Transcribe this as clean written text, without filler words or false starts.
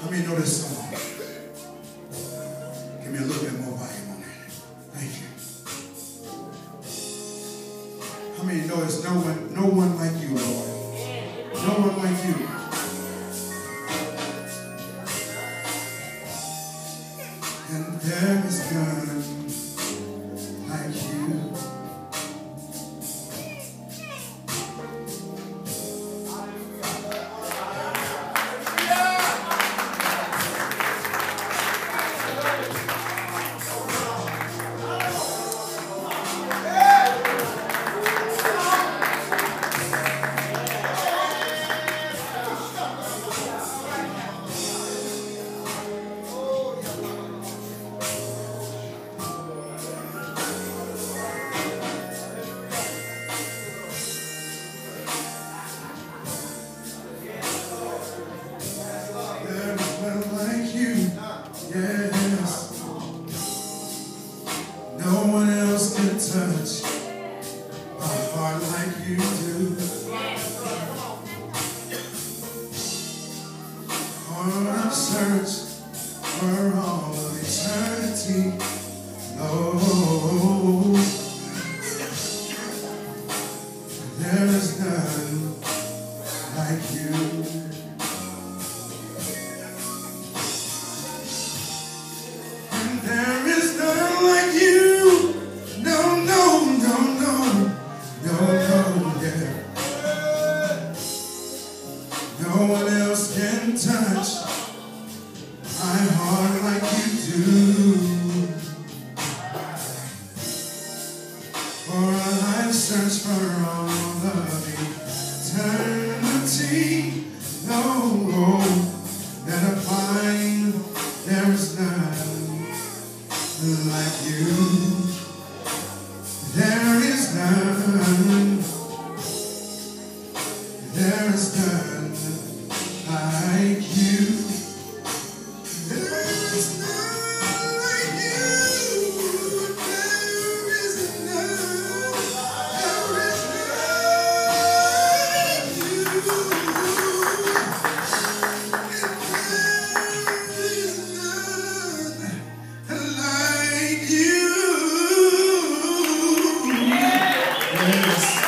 How many know this song? Give me a little bit more volume on that. Thank you. How many know there's no one like you, Lord? No one like you. And there is none like you. Yes, no one else can touch a heart like you do. For I've searched for all of eternity, Lord, there is none like you. There is none like you. No, no, no, no. No, no, yeah. No one else can touch my heart like you do. For I've searched for all of eternity. No, that I find there is none like you. There is none. There is none like you. There is none like you. There is none. There is none like you. Yes.